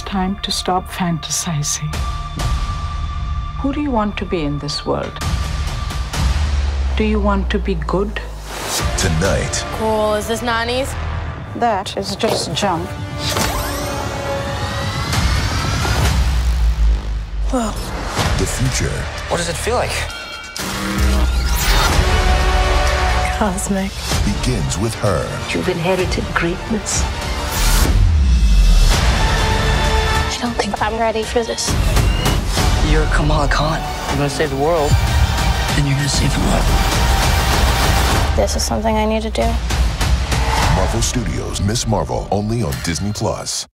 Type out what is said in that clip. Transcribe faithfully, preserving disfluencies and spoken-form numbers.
time to stop fantasizing. Who do you want to be in this world? Do you want to be good? Tonight. Cool. Is this Nani's? That is just junk. Whoa. The future. What does it feel like? Cosmic. Begins with her. You've inherited greatness. I don't think I'm ready for this. You're Kamela Khan. You're gonna save the world. Then you're gonna save the world. This is something I need to do. Marvel Studios' Miss Marvel, only on Disney Plus.